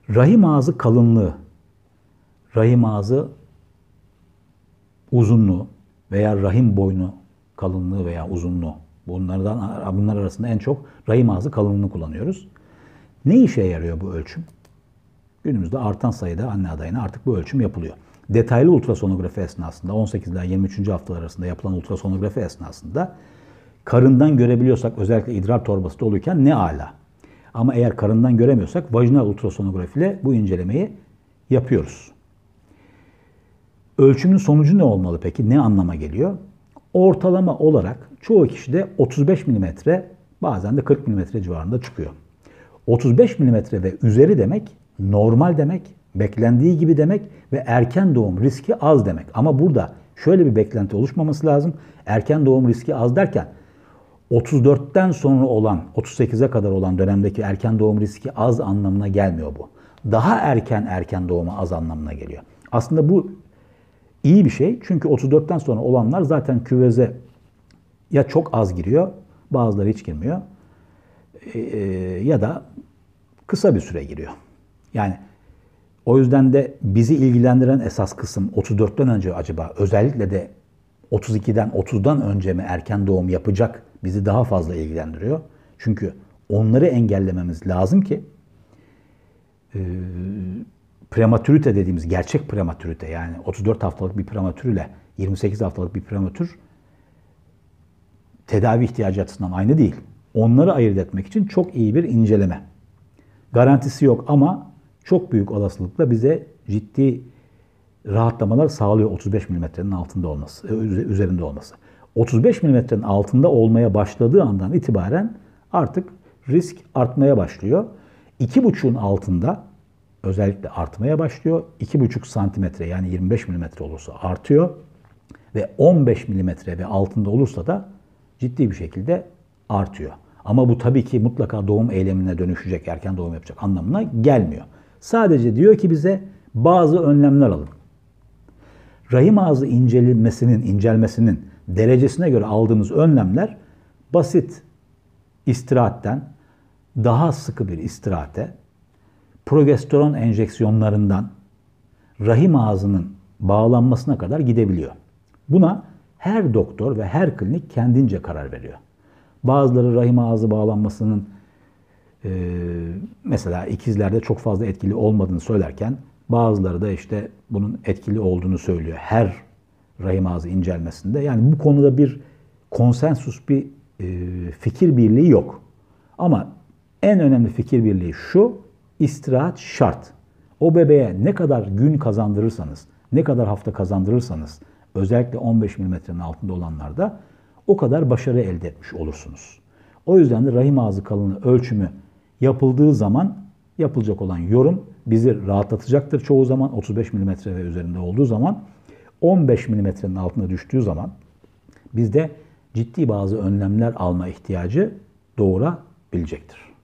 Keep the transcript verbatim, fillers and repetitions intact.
Rahim ağzı kalınlığı, rahim ağzı uzunluğu veya rahim boynu kalınlığı veya uzunluğu. Bunlardan bunlar arasında en çok rahim ağzı kalınlığını kullanıyoruz. Ne işe yarıyor bu ölçüm? Günümüzde artan sayıda anne adayına artık bu ölçüm yapılıyor. Detaylı ultrasonografi esnasında on sekiz ila yirmi üçüncü haftalar arasında yapılan ultrasonografi esnasında karından görebiliyorsak, özellikle idrar torbası doluyken ne ala. Ama eğer karından göremiyorsak vajinal ultrasonografi ile bu incelemeyi yapıyoruz. Ölçümün sonucu ne olmalı peki? Ne anlama geliyor? Ortalama olarak çoğu kişide otuz beş milimetre, bazen de kırk milimetre civarında çıkıyor. otuz beş milimetre ve üzeri demek normal demek, beklendiği gibi demek ve erken doğum riski az demek. Ama burada şöyle bir beklenti oluşmaması lazım. Erken doğum riski az derken otuz dörtten sonra olan, otuz sekize kadar olan dönemdeki erken doğum riski az anlamına gelmiyor bu. Daha erken erken doğuma az anlamına geliyor. Aslında bu iyi bir şey. Çünkü otuz dörtten sonra olanlar zaten küveze ya çok az giriyor, bazıları hiç girmiyor e, ya da kısa bir süre giriyor. Yani o yüzden de bizi ilgilendiren esas kısım otuz dörtten önce acaba özellikle de otuz ikiden otuzdan önce mi erken doğum yapacak bizi daha fazla ilgilendiriyor. Çünkü onları engellememiz lazım ki e, prematürite dediğimiz gerçek prematürite, yani otuz dört haftalık bir prematür ile yirmi sekiz haftalık bir prematür tedavi ihtiyacı açısından aynı değil. Onları ayırt etmek için çok iyi bir inceleme. Garantisi yok ama çok büyük olasılıkla bize ciddi rahatlamalar sağlıyor otuz beş milimetrenin altında olması, üzerinde olması. otuz beş milimetrenin altında olmaya başladığı andan itibaren artık risk artmaya başlıyor. iki buçuğun altında özellikle artmaya başlıyor. iki buçuk santimetre yani yirmi beş milimetre olursa artıyor. Ve on beş milimetre ve altında olursa da ciddi bir şekilde artıyor. Ama bu tabii ki mutlaka doğum eylemine dönüşecek, erken doğum yapacak anlamına gelmiyor. Sadece diyor ki bize bazı önlemler alın. Rahim ağzı incelmesinin, incelmesinin derecesine göre aldığımız önlemler basit istirahatten daha sıkı bir istirahate, progesteron enjeksiyonlarından rahim ağzının bağlanmasına kadar gidebiliyor. Buna her doktor ve her klinik kendince karar veriyor. Bazıları rahim ağzı bağlanmasının e, mesela ikizlerde çok fazla etkili olmadığını söylerken bazıları da işte bunun etkili olduğunu söylüyor her rahim ağzı incelmesinde. Yani bu konuda bir konsensus, bir e, fikir birliği yok. Ama en önemli fikir birliği şu: istirahat şart. O bebeğe ne kadar gün kazandırırsanız, ne kadar hafta kazandırırsanız, özellikle on beş milimetrenin altında olanlarda o kadar başarı elde etmiş olursunuz. O yüzden de rahim ağzı kalınlığı ölçümü yapıldığı zaman yapılacak olan yorum bizi rahatlatacaktır çoğu zaman. otuz beş milimetre ve üzerinde olduğu zaman, on beş milimetrenin altına düştüğü zaman bizde ciddi bazı önlemler alma ihtiyacı doğurabilecektir.